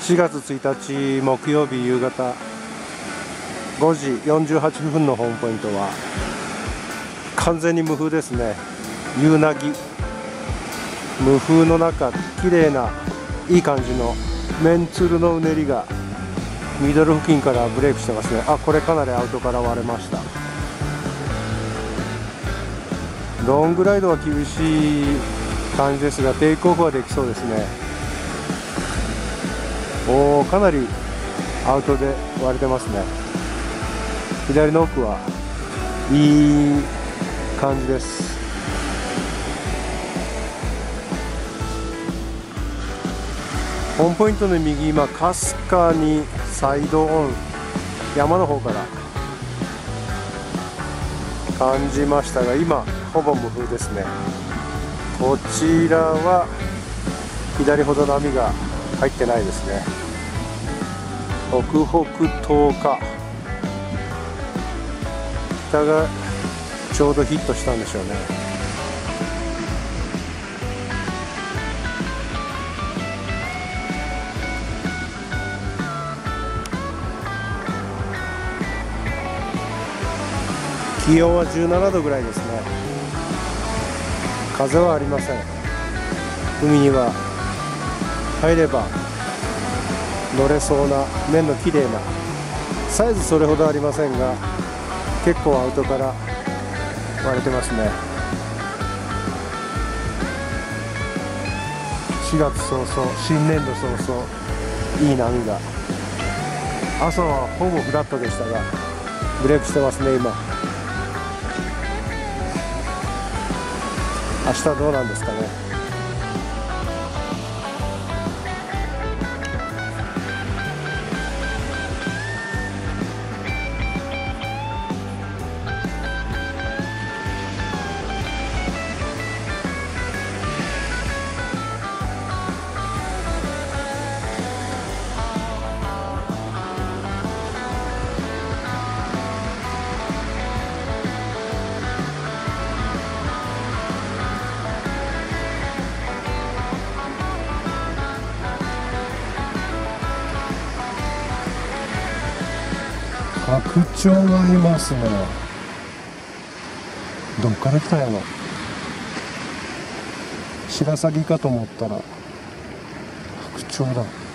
4月1日木曜日夕方5時48分のホームポイントは完全に無風ですね。夕なぎ無風の中、綺麗ないい感じのメンツルのうねりがミドル付近からブレイクしてますね。これかなりアウトから割れました。ロングライドは厳しい感じですが、テイクオフはできそうですね。かなりアウトで割れてますね。左の奥はいい感じです。ホームポイントの右、今かすかにサイドオン、山の方から感じましたが、今ほぼ無風ですね。こちらは左ほど波が入ってないですね。北北東か北がちょうどヒットしたんでしょうね。気温は17度ぐらいですね。風はありません。海には入れば乗れそうな面の綺麗なサイズ、それほどありませんが結構アウトから割れてますね。4月早々、新年度早々いい波が、朝はほぼフラットでしたがブレイクしてますね。今明日どうなんですかね。白鳥がいますね。どっから来たんやろ。白鷺かと思ったら白鳥だ。